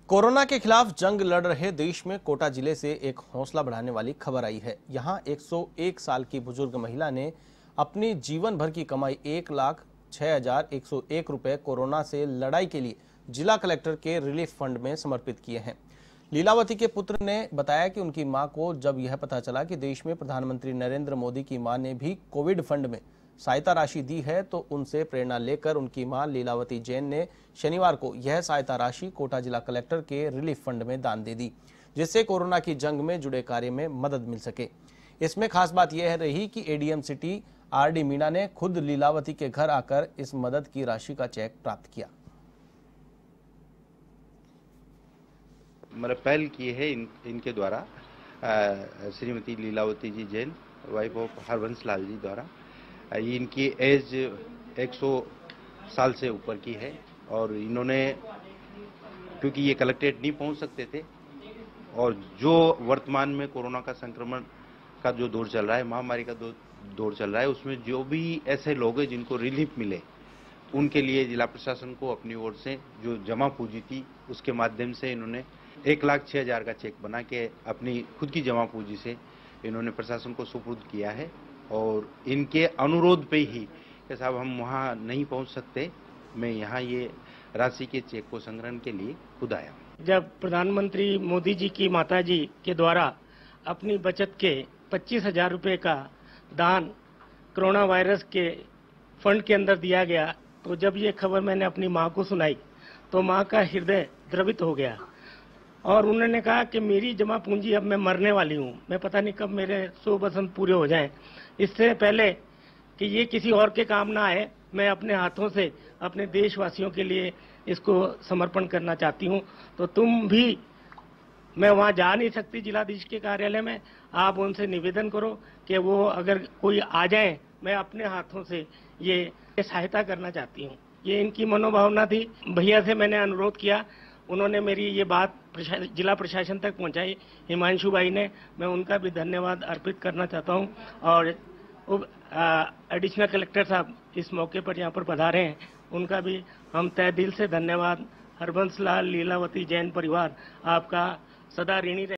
Corona के खिलाफ जंग लड़ रहे देश में कोटा जिले से एक हौसला बढ़ाने वाली खबर आई है। यहां 101 साल की बुजुर्ग महिला ने अपनी जीवन भर की कमाई 1,06,101 रुपए कोरोना से लड़ाई के लिए जिला कलेक्टर के रिलीफ फंड में समर्पित किए हैं। लीलावती के पुत्र ने बताया कि उनकी मां को जब यह पता चला कि देश में प्रधानमंत्री नरेंद्र मोदी की मां ने भी कोविड फंड में सहायता राशि दी है, तो उनसे प्रेरणा लेकर उनकी मां लीलावती जैन ने शनिवार को यह सहायता राशि कोटा जिला कलेक्टर के रिलीफ फंड में दान दे दी, जिससे कोरोना की जंग में जुड़े कार्य में मदद मिल सके। इसमें खास बात यह रही कि एडीएम सिटी आरडी मीणा ने खुद लीलावती के घर आकर इस मदद की राशि का चेक प्राप्त किया। मतलब पहल की है इनके द्वारा श्रीमती लीलावती जी जैन, वाइफ ऑफ हरबंस लाल जी द्वारा। इनकी एज 100 साल से ऊपर की है और इन्होंने, क्योंकि ये कलेक्ट्रेट नहीं पहुंच सकते थे और जो वर्तमान में कोरोना का संक्रमण का जो दौर चल रहा है, महामारी का दौर चल रहा है, उसमें जो भी ऐसे लोग हैं जिनको रिलीफ मिले, उनके लिए जिला प्रशासन को अपनी ओर से जो जमा पूंजी थी उसके माध्यम से इन्होंने 1,06,000 का चेक बना के अपनी खुद की जमा पूंजी से इन्होंने प्रशासन को सुपुर्द किया है। और इनके अनुरोध पे ही कि साहब हम वहाँ नहीं पहुँच सकते, मैं यहाँ ये राशि के चेक को संग्रहण के लिए खुद आया। जब प्रधानमंत्री मोदी जी की माता जी के द्वारा अपनी बचत के 25,000 रुपये का दान कोरोना वायरस के फंड के अंदर दिया गया, तो जब ये खबर मैंने अपनी माँ को सुनाई तो माँ का हृदय द्रवित हो गया और उन्होंने कहा कि मेरी जमा पूंजी, अब मैं मरने वाली हूँ, मैं पता नहीं कब मेरे 100 बसंत पूरे हो जाएं। इससे पहले कि ये किसी और के काम ना आए, मैं अपने हाथों से अपने देशवासियों के लिए इसको समर्पण करना चाहती हूँ। तो तुम भी, मैं वहाँ जा नहीं सकती जिलाधीश के कार्यालय में, आप उनसे निवेदन करो कि वो अगर कोई आ जाए, मैं अपने हाथों से ये सहायता करना चाहती हूँ। ये इनकी मनोभावना थी। भैया से मैंने अनुरोध किया, उन्होंने मेरी ये बात जिला प्रशासन तक पहुंचाई, हिमांशु भाई ने, मैं उनका भी धन्यवाद अर्पित करना चाहता हूं। और एडिशनल कलेक्टर साहब इस मौके पर यहाँ पर पधारे हैं, उनका भी हम तहे दिल से धन्यवाद। हरबंस लाल लीलावती जैन परिवार आपका सदा ऋणी रहे।